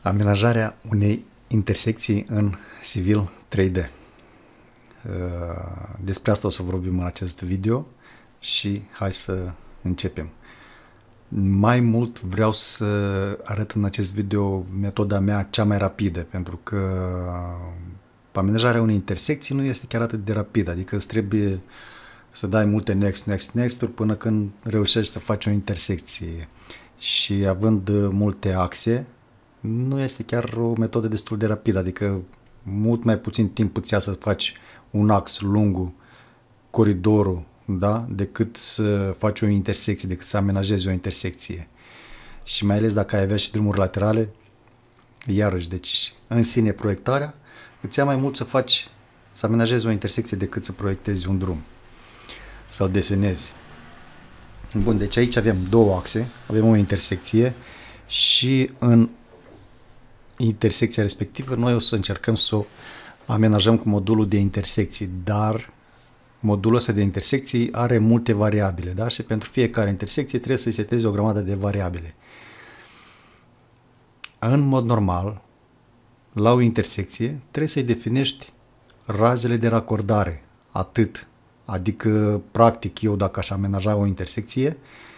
Amenajarea unei intersecții în civil 3D. Despre asta o să vorbim în acest video și hai să începem. Mai mult vreau să arăt în acest video metoda mea cea mai rapidă, pentru că amenajarea unei intersecții nu este chiar atât de rapidă, adică îți trebuie să dai multe next-uri până când reușești să faci o intersecție. Și având multe axe, nu este chiar o metodă destul de rapidă, adică mult mai puțin timp îți ia să faci un ax lungul, coridorul, da? Decât să faci o intersecție, decât să amenajezi o intersecție. Și mai ales dacă ai avea și drumuri laterale, iarăși, deci în sine proiectarea îți ia mai mult să amenajezi o intersecție decât să proiectezi un drum, să-l desenezi. Bun, deci aici avem două axe, avem o intersecție și în intersecția respectivă noi o să încercăm să o amenajăm cu modulul de intersecții, dar modulul ăsta de intersecții are multe variabile, da? Și pentru fiecare intersecție trebuie să-i setezi o grămadă de variabile. În mod normal, la o intersecție trebuie să-i definești razele de racordare, atât. Adică, practic, eu dacă aș amenaja o intersecție,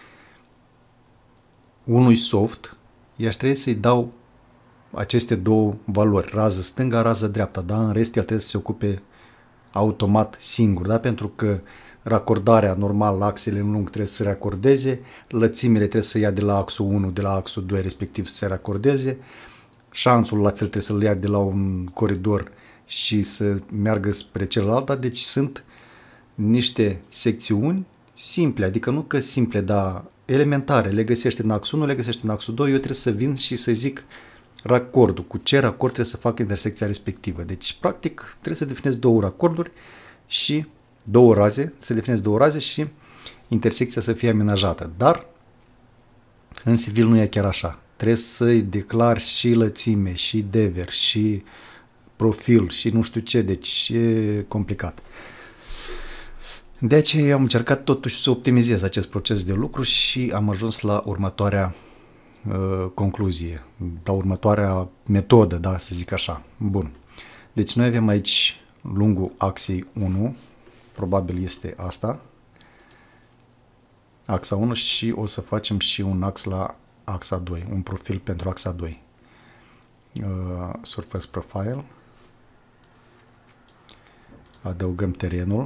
unui soft, i-aș trebui să-i dau aceste două valori, rază stânga, rază dreapta, da? În rest, el trebuie să se ocupe automat singur, da? Pentru că racordarea normal la axele în lung trebuie să se racordeze, lățimile trebuie să ia de la axul 1, de la axul 2 respectiv să se racordeze, șanțul la fel trebuie să-l ia de la un coridor și să meargă spre celălalt, deci sunt niște secțiuni simple, adică nu că simple, dar elementare, le găsești în axul 1, le găsești în axul 2, eu trebuie să vin și să zic racordul, cu ce racord trebuie să fac intersecția respectivă. Deci, practic, trebuie să definez două racorduri și două raze, să definez două raze și intersecția să fie amenajată. Dar, în civil nu e chiar așa. Trebuie să-i declar și lățime, și dever, și profil, și nu știu ce, deci e complicat. De aceea am încercat totuși să optimizez acest proces de lucru și am ajuns la următoarea concluzie, la următoarea metodă, da, să zic așa. Bun. Deci noi avem aici lungul axei 1, probabil este asta, axa 1 și o să facem și un ax la axa 2, un profil pentru axa 2. Surface Profile, adăugăm terenul,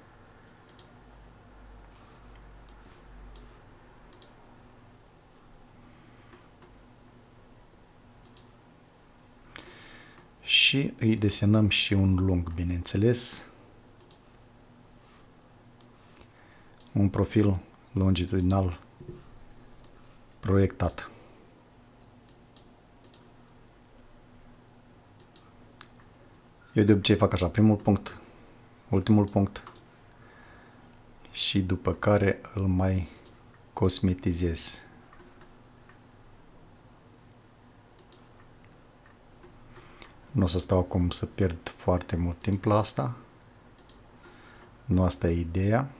și îi desenăm și un lung, bineînțeles, un profil longitudinal proiectat. Eu de obicei fac așa, primul punct, ultimul punct și după care îl mai cosmetizez. Nu o să stau acum să pierd foarte mult timp la asta. Nu asta e ideea.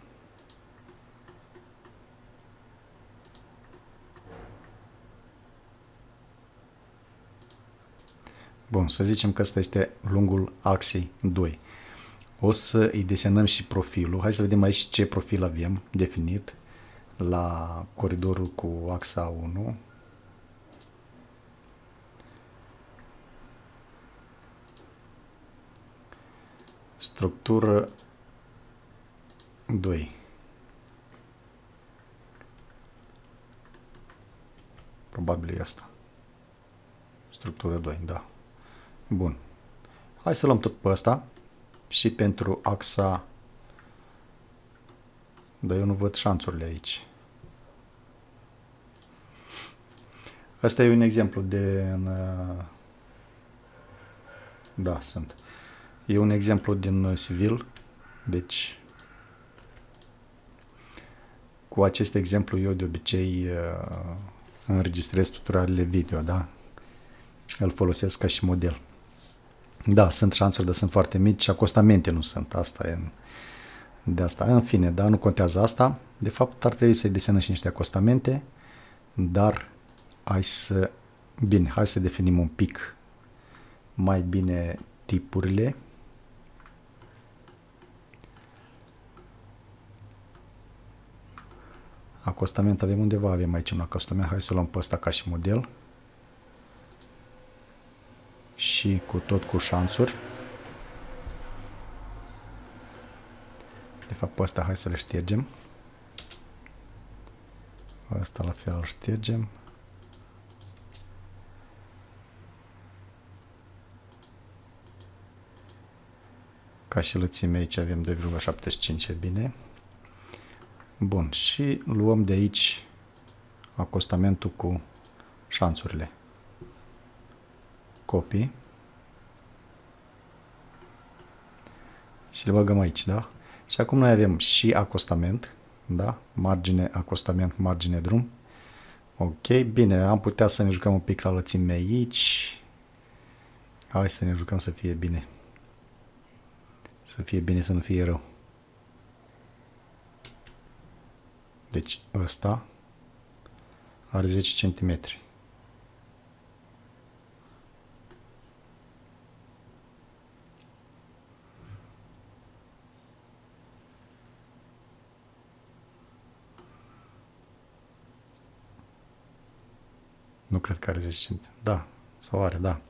Bun, să zicem că ăsta este lungul axei 2. O să îi desenăm și profilul. Hai să vedem aici ce profil avem definit la coridorul cu axa 1. Structură 2. Probabil e asta. Structură 2, da. Bun. Hai să luăm tot pe ăsta și pentru axa... Dar eu nu văd șanțurile aici. Asta e un exemplu de... Da, sunt. E un exemplu din civil, deci cu acest exemplu eu de obicei înregistrez tutorialele video, da? Îl folosesc ca și model. Da, sunt șanțuri, dar sunt foarte mici, acostamente nu sunt, asta e de asta. În fine, da, nu contează asta. De fapt, ar trebui să-i desenăm și niște acostamente, dar hai să Bine, hai să definim un pic mai bine tipurile. Acostament avem undeva, avem aici un acostament. Hai să luăm pe ăsta ca și model. Și tot cu șanțuri. De fapt, pe ăsta hai să le ștergem. Ăsta la fel îl ștergem. Ca și lățime aici avem 2,75, e bine. Bun, și luăm de aici acostamentul cu șanțurile. Copii. Și le băgăm aici, da? Și acum noi avem și acostament, da? Margine, acostament, margine, drum. Ok, bine, am putea să ne jucăm un pic la lățime aici. Hai să ne jucăm să fie bine. Să fie bine, să nu fie rău. Deci ăsta are 10 cm. Nu cred că are 10 cm. Da, sau are, da.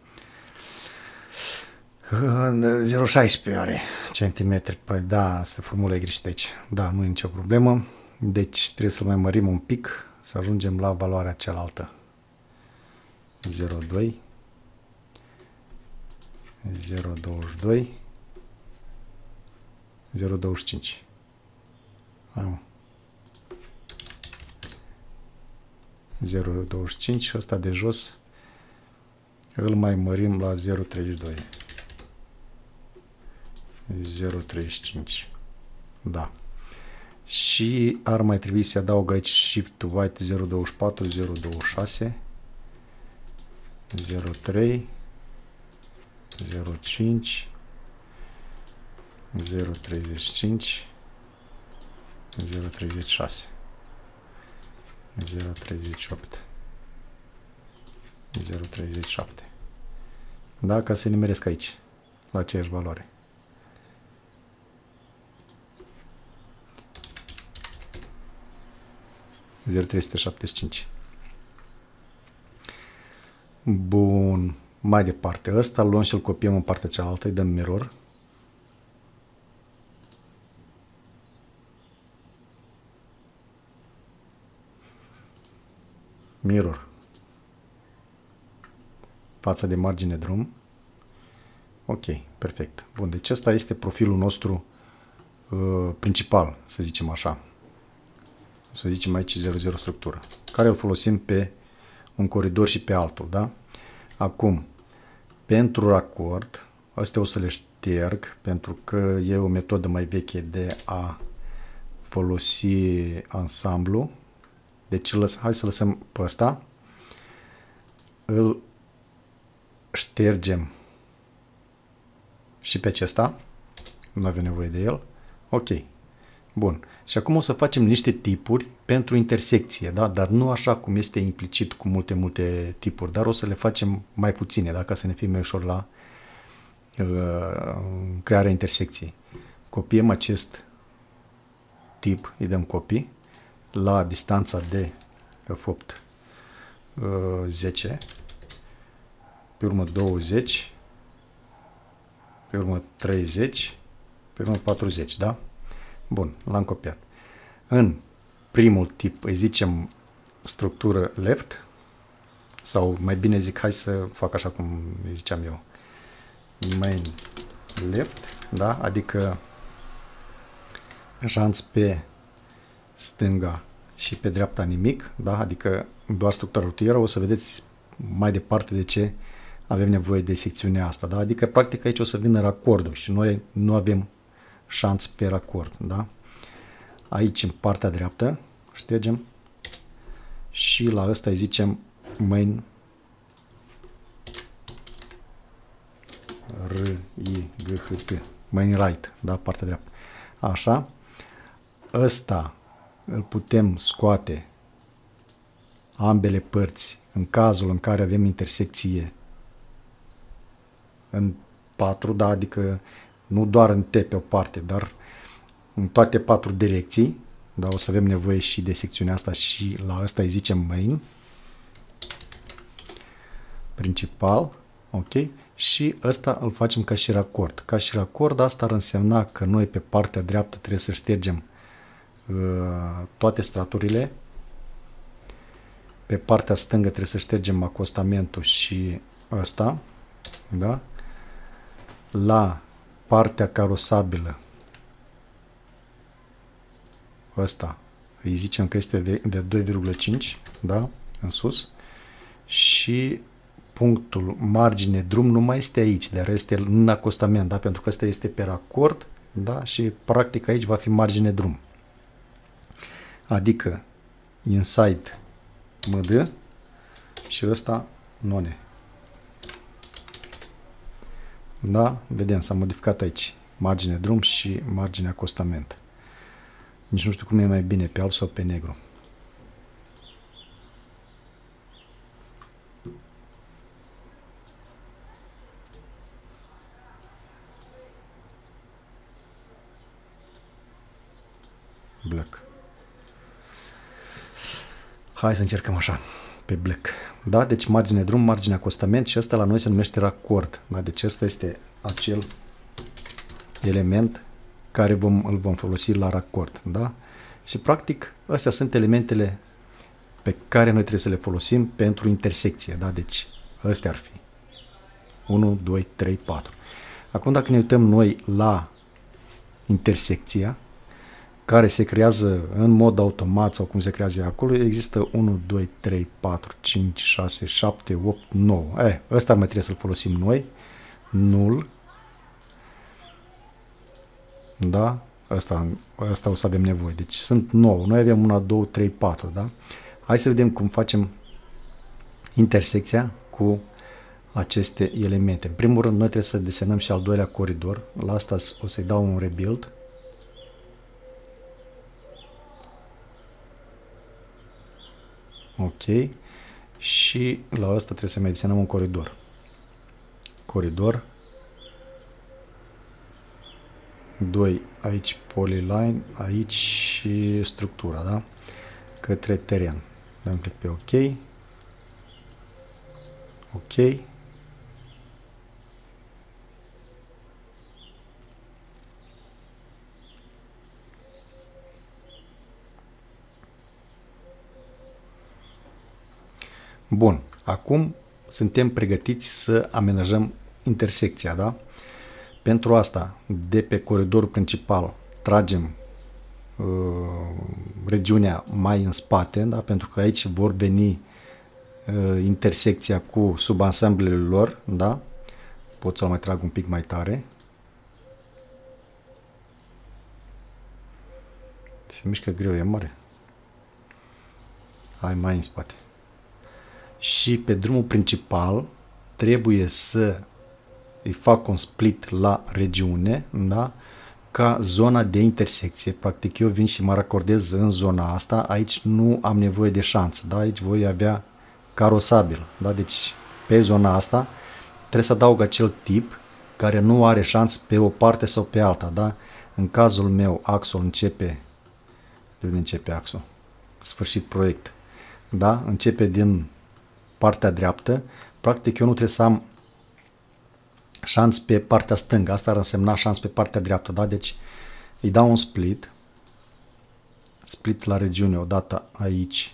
0,16 are centimetri. Păi da, asta formula e greșită aici. Da, nu e nicio problemă. Deci trebuie să mai mărim un pic, să ajungem la valoarea cealaltă. 0,2 0,22 0,25. Am 0,25 și ăsta de jos îl mai mărim la 0,32. 0,35. Da. Și ar mai trebui să adaug aici Shift to White 0,24, 0,26, 0,3, 0,5, 0,35, 0,36, 0,38, 0,37. Da, ca să nimeresc aici, la aceeași valoare. $0,375. Bun. Mai departe, ăsta îl luăm și îl copiem în partea cealaltă, îi dăm mirror. Mirror. Fața de margine drum. Ok, perfect. Bun, deci ăsta este profilul nostru principal, să zicem așa. Să zicem aici 00 structură, care îl folosim pe un coridor și pe altul, da? Acum, pentru racord, astea o să le șterg, pentru că e o metodă mai veche de a folosi ansamblu. Deci hai să lăsăm pe ăsta. Îl ștergem și pe acesta. Nu avem nevoie de el. Ok. Bun. Și acum o să facem niște tipuri pentru intersecție, da? Dar nu așa cum este implicit cu multe tipuri, dar o să le facem mai puține, da? Ca să ne fie mai ușor la crearea intersecției. Copiem acest tip, îi dăm copii la distanța de fapt 10, pe urmă 20, pe urmă 30, pe urmă 40, da? Bun, l-am copiat. În primul tip îi zicem structură left, sau mai bine zic, hai să fac așa cum îi ziceam eu, main left, da? Adică janț pe stânga și pe dreapta nimic, da? Adică doar structura rutieră. O să vedeți mai departe de ce avem nevoie de secțiunea asta, da? Adică practic aici o să vină racordul și noi nu avem șanț pe racord, da? Aici în partea dreaptă ștergem și la ăsta îi zicem main R-I-G-H-T, main right, da? Partea dreaptă. Așa. Ăsta îl putem scoate ambele părți, în cazul în care avem intersecție în 4, da, adică nu doar în T pe o parte, dar în toate 4 direcții, da, o să avem nevoie și de secțiunea asta și la asta îi zicem main, principal, ok, și ăsta îl facem ca și racord. Ca și racord, asta ar însemna că noi pe partea dreaptă trebuie să ștergem toate straturile, pe partea stângă trebuie să ștergem acostamentul și ăsta, da? La partea carosabilă, ăsta, îi zicem că este de 2,5, da? În sus, și punctul margine drum nu mai este aici, dar este în acostament, da? Pentru că ăsta este pe racord, da? Și practic aici va fi margine drum. Adică inside MD și ăsta none. Da? Vedem, s-a modificat aici margine drum și margine acostament. Nici nu știu cum e mai bine, pe alb sau pe negru. Black. Hai să încercăm așa, pe black. Da? Deci margine drum, margine acostament și ăsta la noi se numește racord. Da? Deci ăsta este acel element care îl vom folosi la racord. Da? Și practic astea sunt elementele pe care noi trebuie să le folosim pentru intersecție. Da? Deci astea ar fi 1, 2, 3, 4. Acum dacă ne uităm noi la intersecția care se creează în mod automat sau cum se creează acolo, există 1, 2, 3, 4, 5, 6, 7, 8, 9. Ăsta mai trebuie să-l folosim noi. Null. Da? Ăsta o să avem nevoie. Deci sunt 9. Noi avem 1, 2, 3, 4. Da? Hai să vedem cum facem intersecția cu aceste elemente. În primul rând, noi trebuie să desenăm și al doilea coridor. La asta o să-i dau un rebuild. Ok. Și la asta trebuie să mai desenăm un coridor. Coridor. 2 aici polyline, aici și structura, da? Către teren. Dăm click pe OK. OK. Bun, acum suntem pregătiți să amenajăm intersecția, da? Pentru asta, de pe coridorul principal, tragem regiunea mai în spate, da? Pentru că aici vor veni intersecția cu subansamblele lor, da? Pot să-l mai trag un pic mai tare. Se mișcă greu, e mare. Hai mai în spate. Și pe drumul principal trebuie să îi fac un split la regiune, da? Ca zona de intersecție. Practic eu vin și mă racordez în zona asta. Aici nu am nevoie de șanță, da? Aici voi avea carosabil, da? Deci pe zona asta trebuie să adaug acel tip care nu are șans pe o parte sau pe alta, da? În cazul meu axul începe, de unde începe axul? Sfârșit proiect, da? Începe din partea dreaptă. Practic eu nu trebuie să am șanț pe partea stângă. Asta ar însemna șanț pe partea dreaptă, da? Deci îi dau un split. Split la regiune odată aici.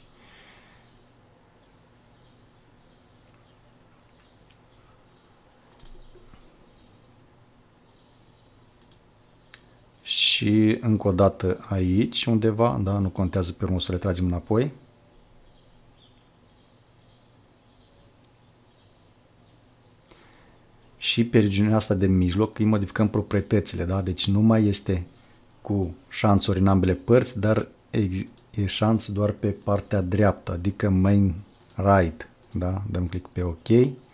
Și încă o dată aici undeva, da? Nu contează, pe urmă să le tragem înapoi. Și pe regiunea asta de mijloc îi modificăm proprietățile, da? Deci nu mai este cu șanțuri în ambele părți, dar e șanț doar pe partea dreaptă, adică main right, da? Dăm click pe OK,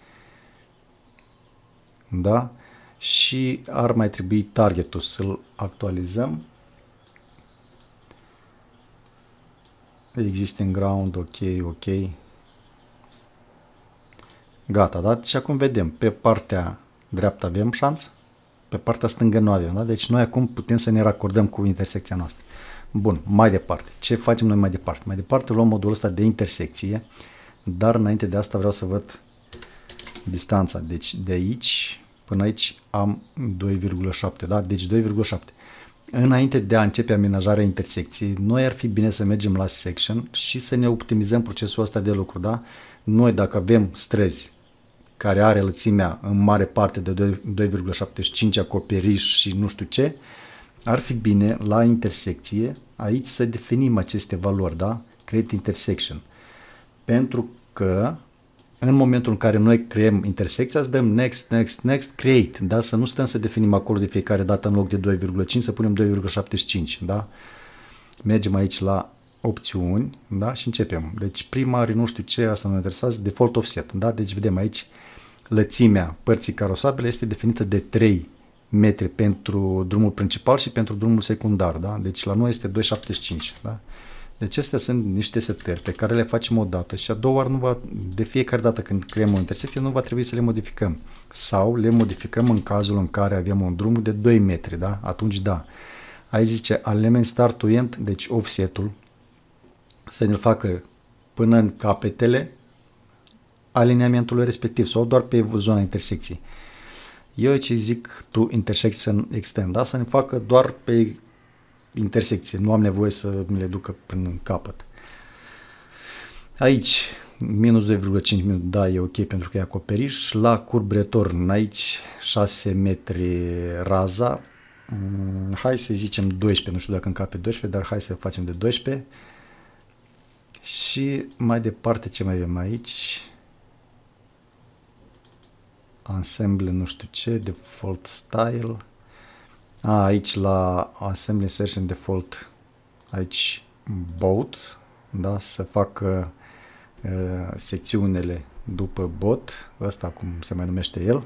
da? Și ar mai trebui targetul să-l actualizăm. Existing ground, OK, OK, Gata, da? Și acum vedem, pe partea dreaptă avem șanță, pe partea stângă nu avem, da? Deci noi acum putem să ne racordăm cu intersecția noastră. Bun, mai departe. Ce facem noi mai departe? Mai departe luăm modul ăsta de intersecție, dar înainte de asta vreau să văd distanța. Deci de aici până aici am 2,7, da? Deci 2,7. Înainte de a începe amenajarea intersecției, noi ar fi bine să mergem la section și să ne optimizăm procesul ăsta de lucru, da? Noi dacă avem străzi care are lățimea în mare parte de 2,75 acoperiș și nu știu ce, ar fi bine la intersecție aici să definim aceste valori, da? Create intersection. Pentru că în momentul în care noi creăm intersecția, îți dăm next, next, next, create, da? Să nu stăm să definim acolo de fiecare dată în loc de 2,5 să punem 2,75, da? Mergem aici la opțiuni, da? Și începem. Deci primari, nu știu ce, asta mă interesează, default offset, da? Deci vedem aici lățimea părții carosabile este definită de 3 metri pentru drumul principal și pentru drumul secundar, da? Deci la noi este 2,75, da? Deci astea sunt niște setări pe care le facem o dată și a doua oară nu va, de fiecare dată când creăm o intersecție nu va trebui să le modificăm. Sau le modificăm în cazul în care avem un drum de 2 metri, da? Atunci da. Aici zice element start to end, deci offset-ul să ne-l facă până în capetele alineamentului respectiv sau doar pe zona intersecției. Eu ce zic to intersection extend, da? Să ne facă doar pe intersecție, nu am nevoie să mi le ducă până în capăt. Aici, minus 2,5 minute, da, e ok pentru că e acoperiș. La curb return, aici 6 metri raza. Hai să zicem 12, nu știu dacă încape 12, dar hai să facem de 12. Și mai departe, ce mai avem aici? Ensemble, nu știu ce, default style. Aici la Assembly Insertion Default, aici boat, da, să facă secțiunile după bot, ăsta cum se mai numește el.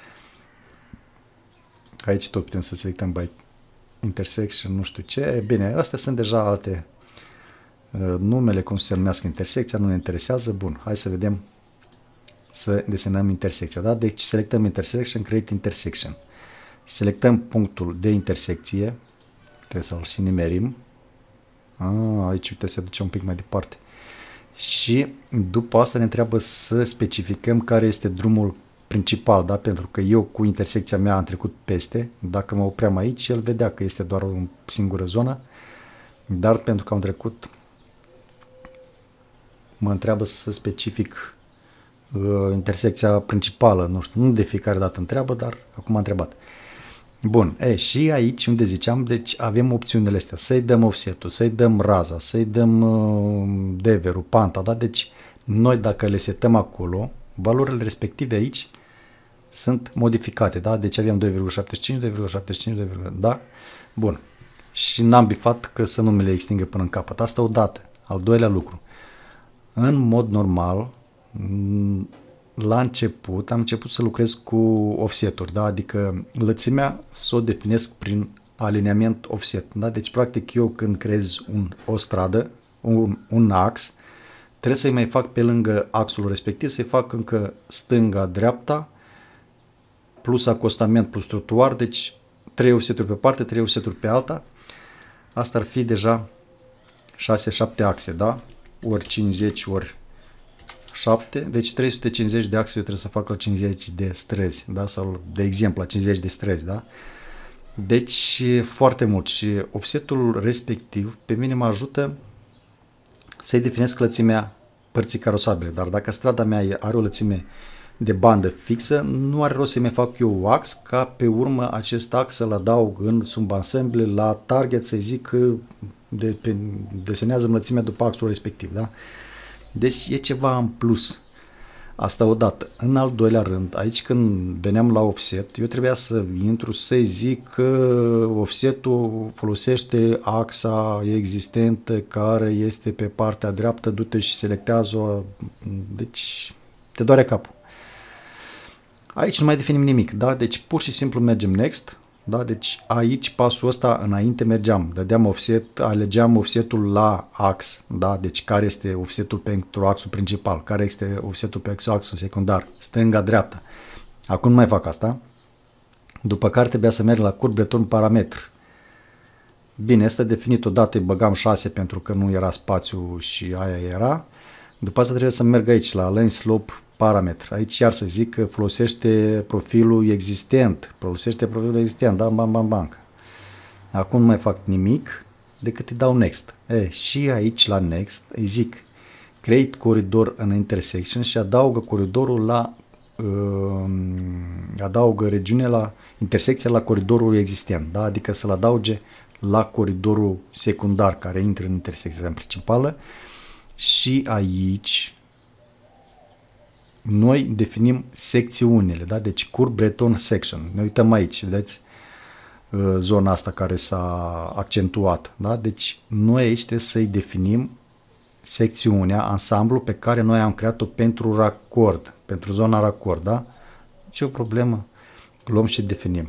Aici tot putem să selectăm by intersection, nu știu ce. Bine, astea sunt deja alte numele, cum se numească intersecția, nu ne interesează. Bun, hai să vedem, să desenăm intersecția, da? Deci selectăm intersection, create intersection. Selectăm punctul de intersecție, trebuie să-l și nimerim. Aici uite, se duce un pic mai departe. Și după asta ne întreabă să specificăm care este drumul principal, da? Pentru că eu cu intersecția mea am trecut peste, dacă mă opream aici, el vedea că este doar o singură zonă, dar pentru că am trecut, mă întreabă să specific intersecția principală, nu știu, nu de fiecare dată întreabă, dar acum a întrebat. Bun, și aici unde ziceam, deci avem opțiunile astea, să-i dăm offset-ul, să-i dăm raza, să-i dăm dever-ul, panta, da? Deci noi dacă le setăm acolo, valorile respective aici sunt modificate, da? Deci avem 2,75, 2,75, da? Bun. Și n-am bifat că să nu mi le extingă până în capăt. Asta odată. Al doilea lucru. În mod normal, la început am început să lucrez cu offset-uri, da? Adică lățimea să o definesc prin alineament offset, da? Deci practic eu când creez o stradă, un ax, trebuie să-i mai fac pe lângă axul respectiv, să-i fac încă stânga, dreapta, plus acostament, plus trotuar, deci 3 offset-uri pe parte, 3 offset-uri pe alta. Asta ar fi deja 6-7 axe, da? Ori 50, ori 7, deci 350 de axe eu trebuie să fac la 50 de străzi, da? Sau de exemplu la 50 de străzi, da? Deci foarte mult și offsetul respectiv pe mine mă ajută să-i definesc lățimea părții carosabile, dar dacă strada mea are o lățime de bandă fixă, nu are rost să mai fac eu ax, ca pe urmă acest ax să-l adaug în subensemble la target, să zic că desenează lățimea după axul respectiv, da? Deci e ceva în plus. Asta odată. În al doilea rând, aici când veneam la offset, eu trebuia să intru să zic că offsetul folosește axa existentă care este pe partea dreaptă, du-te și selectează-o. Deci te doare capul. Aici nu mai definim nimic, da? Deci pur și simplu mergem next Da? Deci aici pasul ăsta înainte mergeam, dădeam offset, alegeam offsetul la ax, da? Deci care este offsetul pentru axul principal, care este offsetul pe axul secundar, stânga, dreapta. Acum nu mai fac asta. După care trebuia să merg la curb breton parametr. Bine, este definit odată, îi băgam 6 pentru că nu era spațiu și aia era. După asta trebuie să merg aici la align slope parametr. Aici iar să zic că folosește profilul existent. Da, bam, bam, bam. Acum nu mai fac nimic decât îi dau next. Și aici la next îi zic create coridor în intersection și adaugă coridorul la adaugă regiune la intersecția la coridorul existent, da? Adică să-l adauge la coridorul secundar care intră în intersecția principală și aici noi definim secțiunile, da? Deci curb breton section. Ne uităm aici, vedeți? Zona asta care s-a accentuat, da? Deci noi aici trebuie să-i definim secțiunea, ansamblu pe care noi am creat-o pentru racord, pentru zona racord, da? Ce o problemă? Luăm și definim.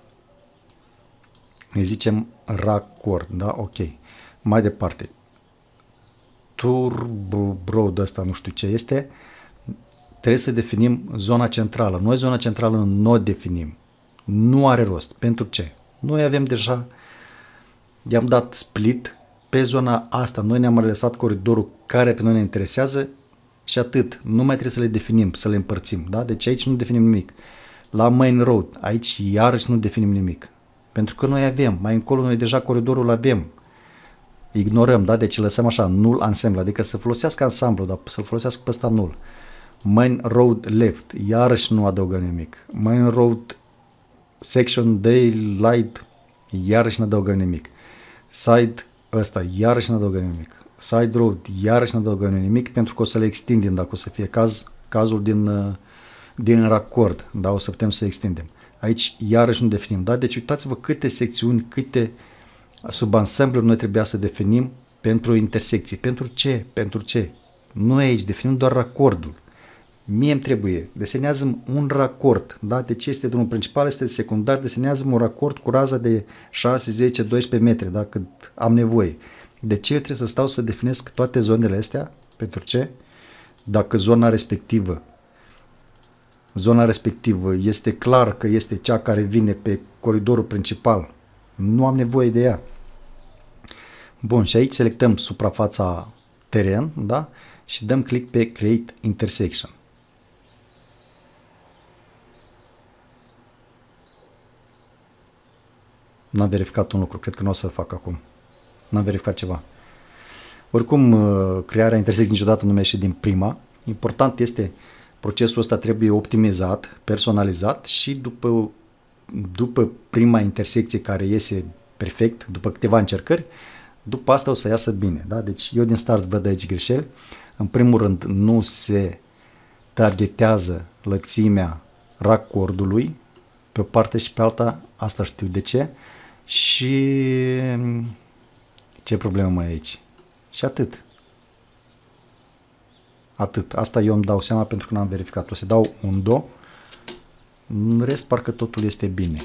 Îi zicem racord, da? Ok. Mai departe. Turbo broad ăsta nu știu ce este. Trebuie să definim zona centrală. Noi zona centrală nu o definim. Nu are rost. Pentru ce? Noi avem deja, i-am dat split pe zona asta. Noi ne-am lăsat coridorul care pe noi ne interesează și atât. Nu mai trebuie să le definim, să le împărțim. Da? Deci aici nu definim nimic. La main road, aici iarăși nu definim nimic. Pentru că noi avem, mai încolo noi deja coridorul avem. Ignorăm, da? Deci lăsăm așa, null ensemble, adică să folosească ansamblu, dar să-l folosească pe ăsta null. Main road left, iarăși nu adăugăm nimic. Main road section daylight, iarăși nu adăugăm nimic. Side ăsta, iarăși nu adăugăm nimic. Side road, iarăși nu adăugăm nimic, pentru că o să le extindem dacă o să fie cazul din racord, da? O să putem să extindem. Aici iarăși nu definim, da? Deci uitați-vă câte secțiuni, câte subansambluri noi trebuia să definim pentru intersecții. Pentru ce? Pentru ce? Noi aici definim doar racordul. Mie îmi trebuie, desenează un racord, da? Deci este drumul principal, este secundar, desenează un racord cu raza de 6, 10, 12 metri, da? Cât am nevoie. De ce eu trebuie să stau să definesc toate zonele astea? Pentru ce? Dacă zona respectivă este clar că este cea care vine pe coridorul principal, nu am nevoie de ea. Bun, și aici selectăm suprafața teren, da? Și dăm click pe Create Intersection. N-am verificat un lucru, cred că nu o să-l fac acum. N-am verificat ceva. Oricum, crearea intersecției niciodată nu merge din prima. Important este, procesul ăsta trebuie optimizat, personalizat și după prima intersecție care iese perfect, după câteva încercări, după asta o să iasă bine. Da? Deci eu din start văd aici greșeli. În primul rând nu se targetează lățimea racordului pe o parte și pe alta, asta știu de ce. Și ce problemă mai e aici? Și atât. Atât. Asta eu îmi dau seama pentru că n-am verificat. O să dau un do. În rest, parcă totul este bine.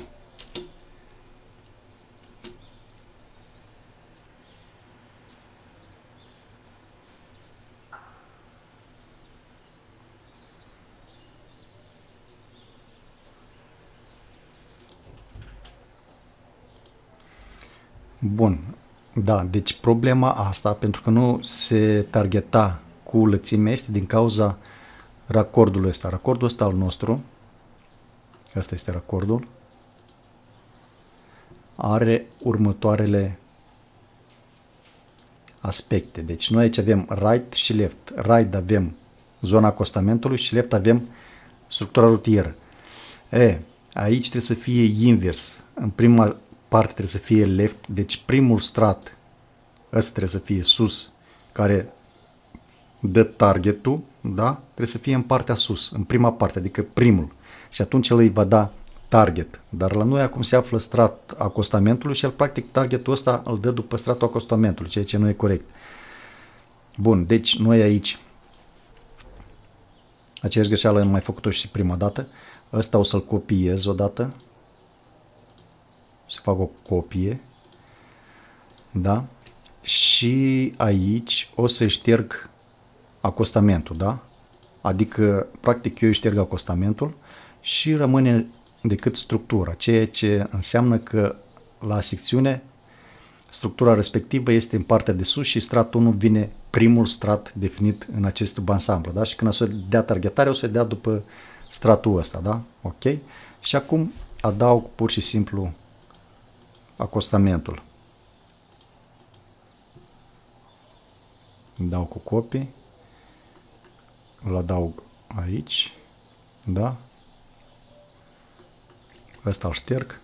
Bun. Da, deci problema asta, pentru că nu se targeta cu lățimea, este din cauza racordului ăsta. Racordul ăsta al nostru, ăsta este racordul, are următoarele aspecte. Deci noi aici avem right și left. Right avem zona acostamentului și left avem structura rutieră. Aici trebuie să fie invers. În prima parte trebuie să fie left, deci primul strat, ăsta trebuie să fie sus, care dă targetul, da? Trebuie să fie în partea sus, în prima parte, adică primul. Și atunci el îi va da target. Dar la noi acum se află strat acostamentului și el practic targetul ăsta îl dă după stratul acostamentului, ceea ce nu e corect. Bun, deci noi aici aceeași greșeală am mai făcut-o și prima dată. Ăsta o să-l copiez odată. să fac o copie, da? Și aici o să șterg acostamentul, da? Adică, practic, eu șterg acostamentul și rămâne decât structura, ceea ce înseamnă că la secțiune structura respectivă este în partea de sus și stratul 1 vine primul strat definit în acest subansamblă, da? Și când o să dea targetare, o să dea după stratul ăsta, da? Ok? Și acum adaug pur și simplu acostamentul. Dau cu copii, îl adaug aici, da? Ăsta îl șterg.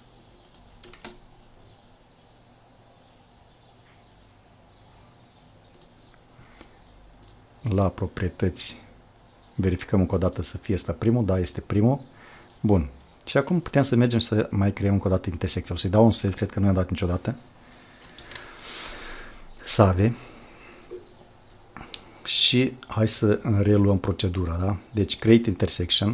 La proprietăți verificăm încă o dată să fie asta primul, da, este primul. Bun. Și acum putem să mergem să mai creăm încă o dată intersecția. O să-i dau un save, cred că nu i-am dat niciodată. Save. Și hai să reluăm procedura, da? Deci create intersection.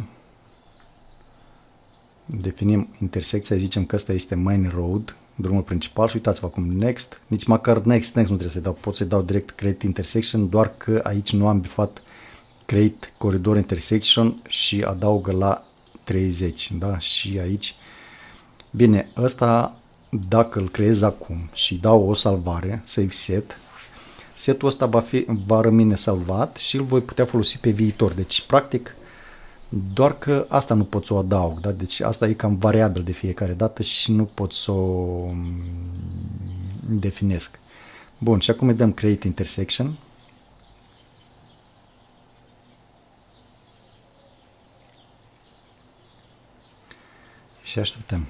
Definim intersecția, zicem că ăsta este main road, drumul principal și uitați-vă acum next, nici măcar next nu trebuie să-i dau, pot să-i dau direct create intersection, doar că aici nu am bifat create corridor intersection și adaugă la 30, da? Și aici, bine, ăsta dacă îl creez acum și dau o salvare, save set, setul ăsta va rămâne salvat și îl voi putea folosi pe viitor, deci practic doar că asta nu pot să o adaug, da? Deci asta e cam variabil de fiecare dată și nu pot să o definesc. Bun, și acum îi dăm create intersection. Și așteptăm.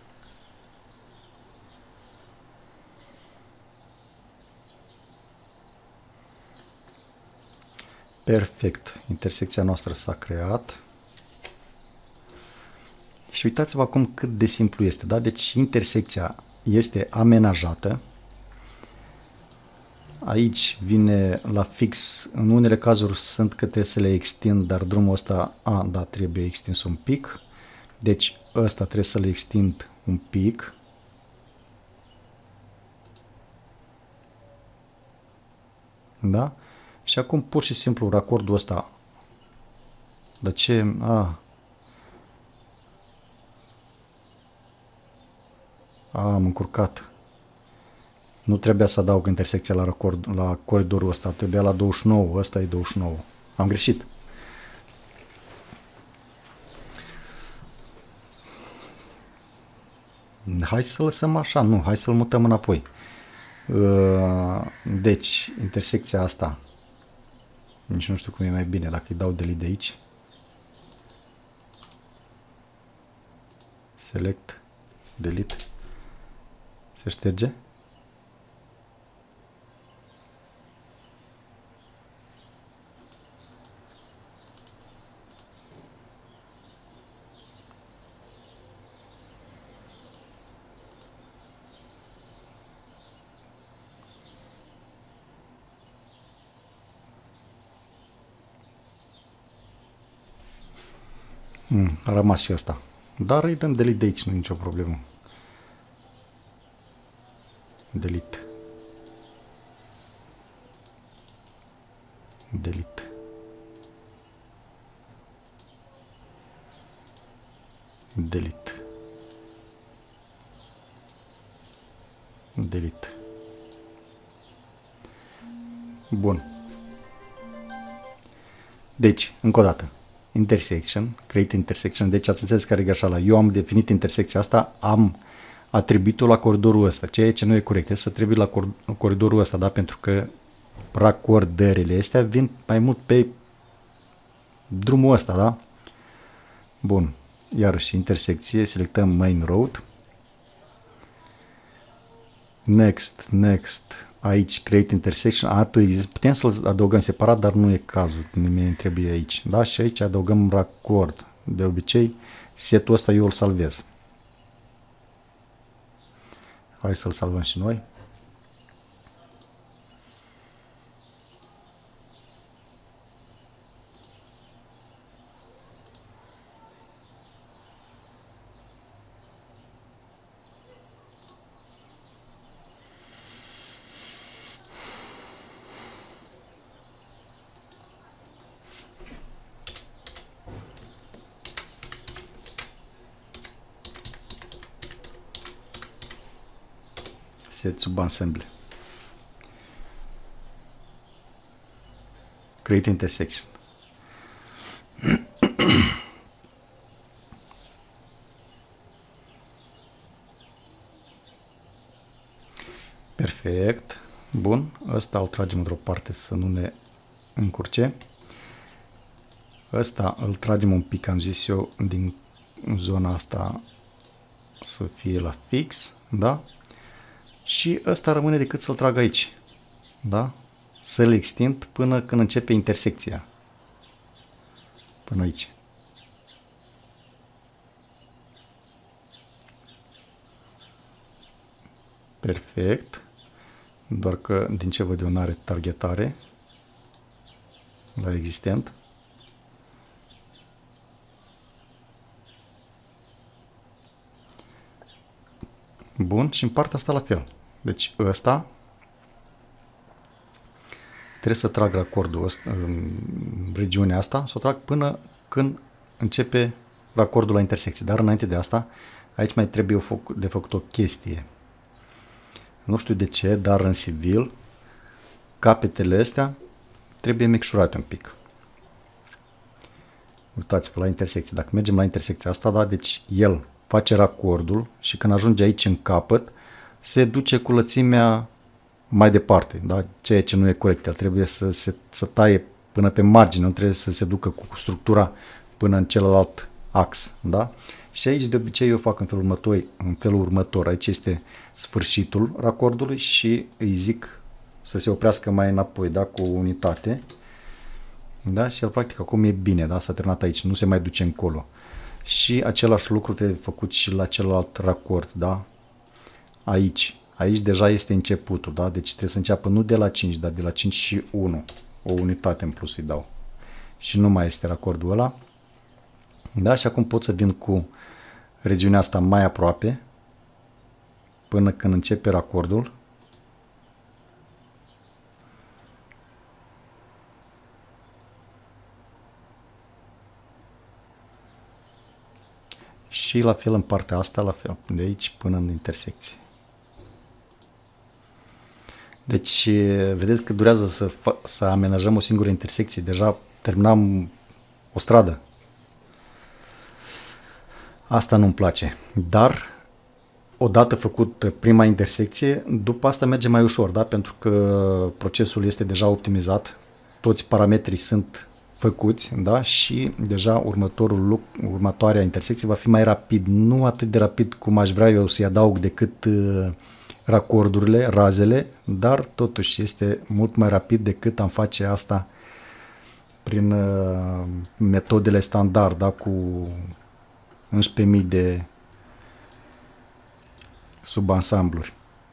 Perfect, intersecția noastră s-a creat. Și uitați-vă acum cât de simplu este, da? Deci intersecția este amenajată. Aici vine la fix, în unele cazuri sunt că trebuie să le extind, dar drumul ăsta, da, trebuie extins un pic. Deci ăsta trebuie să le extind un pic. Da? Și acum pur și simplu racordul ăsta. De ce? Am încurcat. Nu trebuia să adaug intersecția la coridorul ăsta, trebuia la 29, ăsta e 29. Am greșit. Hai să lăsăm așa, nu, hai să-l mutăm înapoi. Deci, intersecția asta, nici nu știu cum e mai bine, dacă îi dau delete de aici. Select, delete, se șterge. A rămas și asta. Dar îi dăm delete de aici, nu e nicio problemă. Delete. Delete. Delete. Delete. Bun. Deci, încă o dată. Intersection, create intersection, deci ați înțeles care e greșeala. Eu am definit intersecția asta, am atribuit-o la coridorul ăsta, ceea ce nu e corect, să trebuie la coridorul ăsta, da? Pentru că racordările astea vin mai mult pe drumul ăsta, da? Bun, iarăși intersecție, selectăm main road, next, aici create intersection, putem să-l adăugăm separat, dar nu e cazul, nimeni trebuie aici, da? Și aici adăugăm racord, de obicei setul ăsta eu îl salvez. Hai să-l salvăm și noi. Set subensemble. Create intersection. Perfect. Bun. Ăsta îl tragem într-o parte să nu ne încurce. Ăsta îl tragem un pic, am zis eu, din zona asta să fie la fix, da? Și ăsta rămâne decât să-l trag aici, da? Să-l extind până când începe intersecția. Până aici. Perfect. Doar că, din ce văd eu, nu are targetare la existent. Bun, și în partea asta la fel. Deci ăsta trebuie să trag racordul ăsta, în regiunea asta, să o trag până când începe racordul la intersecție. Dar înainte de asta, aici mai trebuie de făcut o chestie. Nu știu de ce, dar în civil, capetele astea trebuie micșurate un pic. Uitați-vă la intersecție. Dacă mergem la intersecția asta, da, deci el face racordul și când ajunge aici în capăt, se duce cu lățimea mai departe, da? Ceea ce nu e corect. El trebuie să taie până pe margine, nu trebuie să se ducă cu structura până în celălalt ax. Da? Și aici de obicei eu fac în felul următor. Aici este sfârșitul racordului și îi zic să se oprească mai înapoi, da? Cu unitate. Da? Și el practic acum e bine, da? S-a terminat aici, nu se mai duce încolo. Și același lucru trebuie făcut și la celălalt racord, da? Aici. Aici deja este începutul, da? Deci trebuie să înceapă nu de la 5, dar de la 5 și 1. O unitate în plus îi dau. Și nu mai este racordul ăla. Da? Și acum pot să vin cu regiunea asta mai aproape până când începe racordul. Și la fel în partea asta, la fel, de aici până în intersecție. Deci, vedeți că durează să amenajăm o singură intersecție. Deja terminam o stradă. Asta nu-mi place. Dar, odată făcut prima intersecție, după asta merge mai ușor, da? Pentru că procesul este deja optimizat. Toți parametrii sunt făcuți, da? Și deja următoarea intersecție va fi mai rapid. Nu atât de rapid cum aș vrea eu să-i adaug decât racordurile, razele, dar totuși este mult mai rapid decât am face asta prin metodele standard, da, cu 11.000 de subansambluri.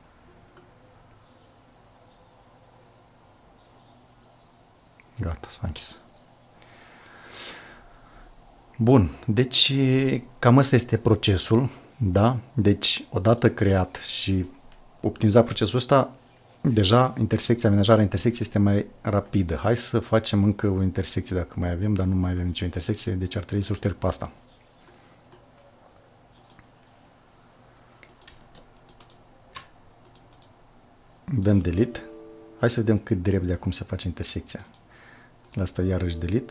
Gata, s-a închis. Bun, deci cam asta este procesul, da? Deci odată creat și optimizat procesul ăsta, deja amenajarea intersecției este mai rapidă. Hai să facem încă o intersecție dacă mai avem, dar nu mai avem nicio intersecție, deci ar trebui să o șterg pe asta. Dăm delete. Hai să vedem cât de repede acum se face intersecția. La asta iarăși delete.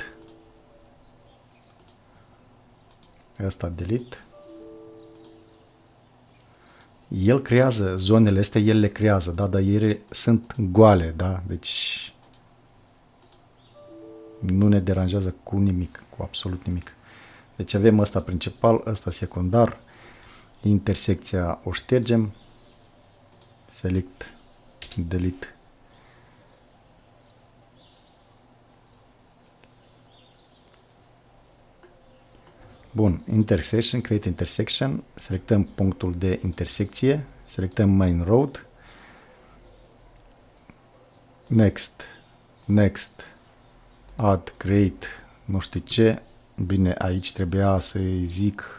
Asta delete. El creează zonele astea, el le creează, da, dar ele sunt goale, da, deci nu ne deranjează cu nimic, cu absolut nimic. Deci avem ăsta principal, ăsta secundar, intersecția o ștergem, select, delete. Bun, intersection, create intersection, selectăm punctul de intersecție, selectăm main road, next, next, add, create, nu știu ce, bine, aici trebuia să-i zic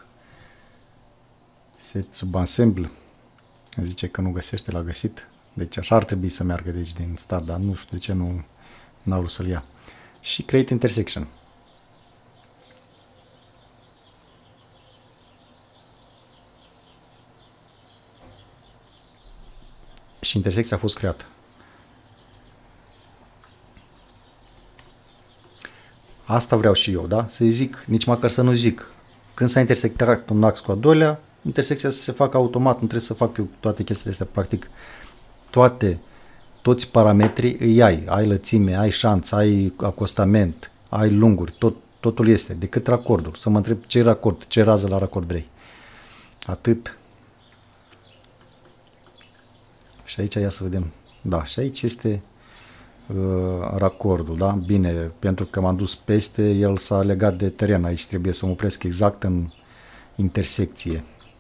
set subensemble, zice că nu găsește, l-a găsit, deci așa ar trebui să meargă de aici din start, dar nu știu de ce nu n-au vrut să-l ia. Și create intersection. și intersecția a fost creată. Asta vreau și eu, da? Să-i zic, nici măcar să nu zic. Când s-a intersectat un ax cu a doilea, intersecția să se facă automat, nu trebuie să fac eu toate chestiile astea. Practic, toți parametrii îi ai. Ai lățime, ai șanț, ai acostament, ai lunguri, totul este, decât racordul. Să mă întreb ce racord, ce rază la racord vrei. Atât. Și aici ia să vedem. Da, și aici este racordul, da? Bine, pentru că m-am dus peste, el s-a legat de teren. Aici trebuie să mă opresc exact în intersecție.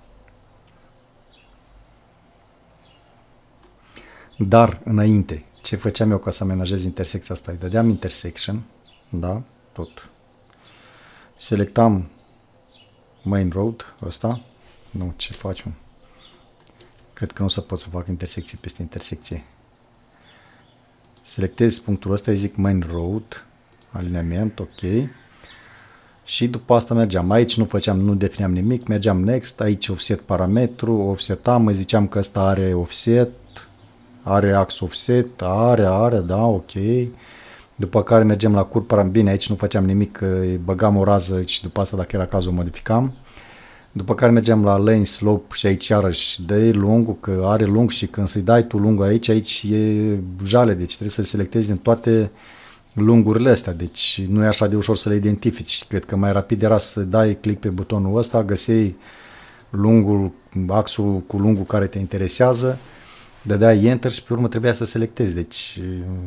Dar, înainte, ce făceam eu ca să amenajez intersecția asta? Îi dădeam intersection, da? Tot. Selectam main road, ăsta. Nu, ce facem? Cred că nu o să pot să fac intersecție peste intersecție. Selectez punctul ăsta, îi zic main road, alineament, ok. Și după asta mergeam. Aici nu defineam nimic, mergeam next, aici offset parametru, offsetam, îi ziceam că ăsta are offset, are ax offset, are, da, ok. După care mergem la curb parametru, bine, aici nu făceam nimic, îi băgam o rază și după asta, dacă era cazul, o modificam. După care mergem la lane slope și aici iarăși dă lungul, că are lung și când să-i dai tu lungul aici e jale, deci trebuie să selectezi din toate lungurile astea, deci nu e așa de ușor să le identifici. Cred că mai rapid era să dai click pe butonul ăsta, găseai lungul, axul cu lungul care te interesează, dădeai enter și pe urmă trebuia să selectezi, deci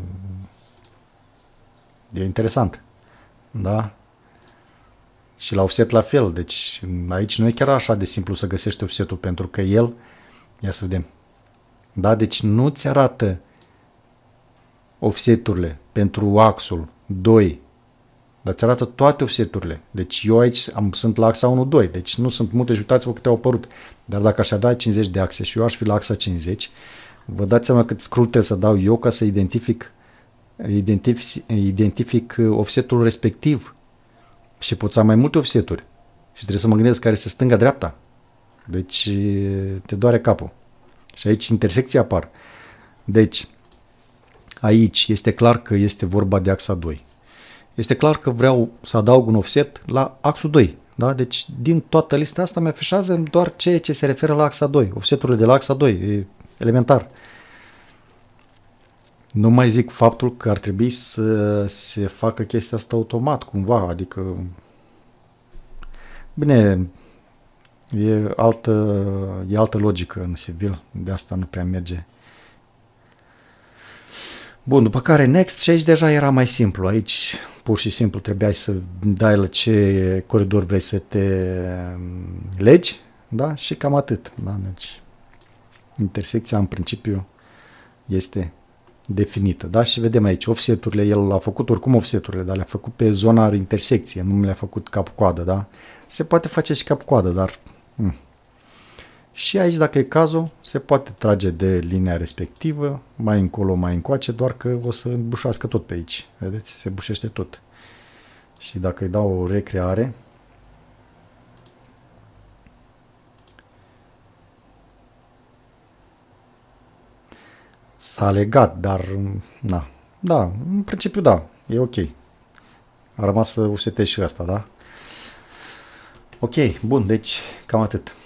e interesant, da? Și la offset la fel, deci aici nu e chiar așa de simplu să găsești offsetul, pentru că el, ia să vedem, da, deci nu ți arată offseturile pentru axul 2, dar ți arată toate offseturile. Deci eu aici sunt la axa 1-2, deci nu sunt multe, uitați-vă câte au apărut. Dar dacă aș avea 50 de axe și eu aș fi la axa 50, vă dați seama cât scroll trebuie să dau eu ca să identific offsetul respectiv. Și pot să am mai multe offseturi. Și trebuie să mă gândesc care este stânga-dreapta. Deci te doare capul. Și aici intersecții apar. Deci, aici este clar că este vorba de axa 2. Este clar că vreau să adaug un offset la axul 2. Da? Deci, din toată lista asta mi afișează doar ceea ce se referă la axa 2. Offseturile de la axa 2. E elementar. Nu mai zic faptul că ar trebui să se facă chestia asta automat, cumva, adică... Bine, e altă logică în civil, de asta nu prea merge. Bun, după care next și aici deja era mai simplu. Aici pur și simplu trebuia să dai la ce coridor vrei să te legi, da? Și cam atât. Da? Deci, intersecția în principiu este definită, da? Și vedem aici offseturile, el a făcut oricum offseturile, dar le-a făcut pe zona intersecție, nu le-a făcut cap-coadă, da? Se poate face și cap-coadă, dar... Și aici, dacă e cazul, se poate trage de linia respectivă, mai încolo, mai încoace, doar că o să bușească tot pe aici, vedeți? Se bușește tot. Și dacă îi dau o recreare... S-a legat, dar, na, da, în principiu da, e ok. A rămas să usetezi și asta, da? Ok, bun, deci cam atât.